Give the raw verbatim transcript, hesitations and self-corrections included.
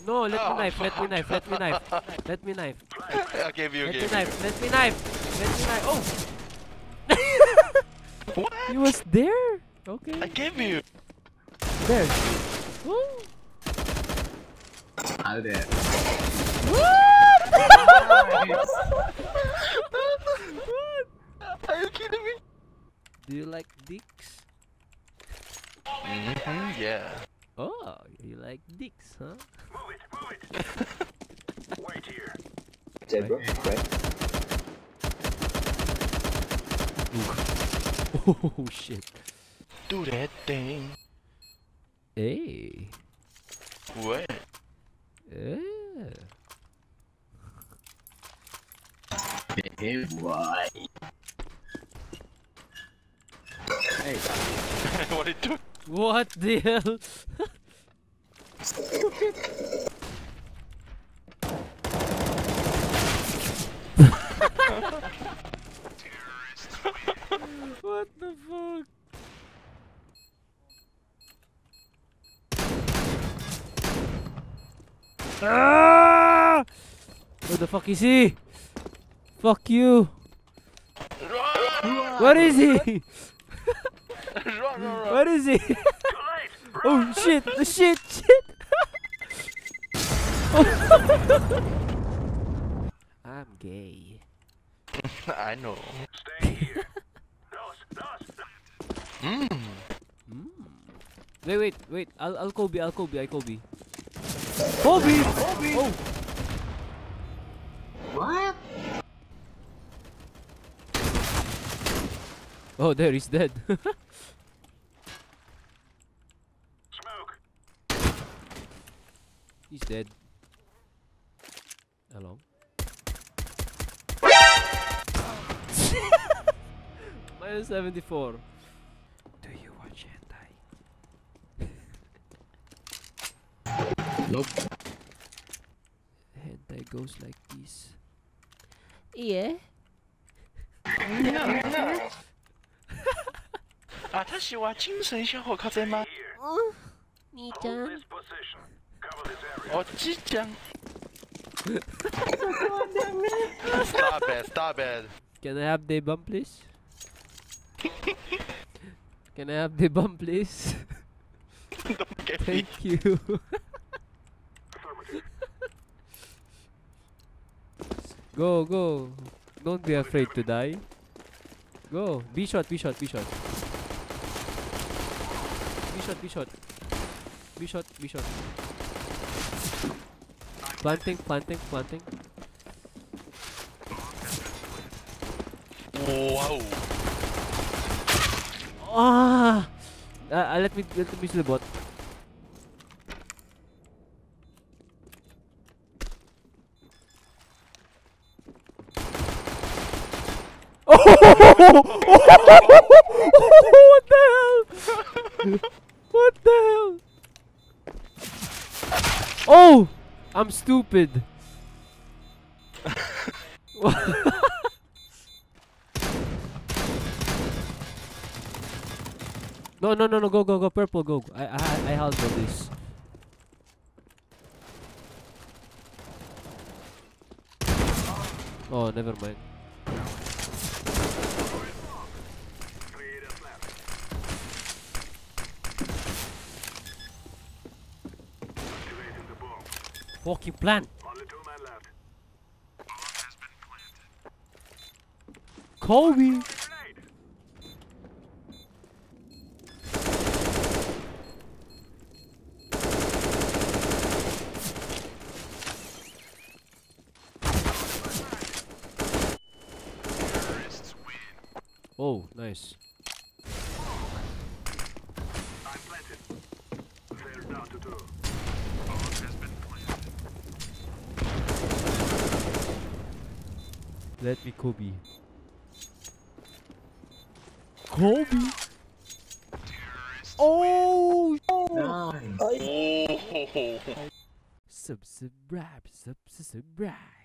No, let Oh, me knife, let me fuck. knife, let me knife, let me knife. I gave you, Let gave me you. knife, let me knife, let me knife. Oh! What? He was there? Okay. I gave you. There. Woo! I'll there. What? Are you kidding me? Do you like dicks? Mm-hmm, yeah. Oh, you like dicks, huh? Move it, move it. Wait here. Dead, bro. Right. Oh shit. Do that thing. Hey. What? Yeah. Hey, boy. Hey. What did you do? What the hell? What the fuck? Ah! Where the fuck is he? Fuck you. Run! Where is he? Run, run, run. Where is he? Too late. Oh shit! Oh, shit! Shit! I'm gay. I know. Stay here. Nos, nos. Mmm. Mm. Wait, wait, wait! I'll, I'll Kobe, I'll Kobe, I Kobe. Kobe! Kobe! Oh! What? Oh, there, he's dead. Smoke. He's dead. Hello? Minus seventy-four. Do you watch hentai? Nope. Hentai goes like this. Yeah? あ、他是話精神消耗風嗎？ Oh, 兄ちゃ Hold ん。 this position. Cover this area. おじいちゃん。Stop it, stop it. Can I have the bump, please? Can I have the bump, please? Don't get me. Thank you. Affirmative. Go, go. Don't be afraid to die. Go. B shot, B shot, B shot. B shot, B shot. B shot, B shot. Planting, planting, planting. Wow. Ah! Uh, uh, let me let me use the bot. Oh! What the hell? What the hell? Oh! I'm stupid. No, no, no, no, go, go, go, purple, go. I, I, I handle this. Oh, never mind. Three that's left. Activating the bomb. Fucking plant. Only two men left. Kobe. Grenade. Oh, nice. I'm planted. They're down to two. Let me Kobe. Kobe. Oh. Nice. Oh. Subscribe, subscribe.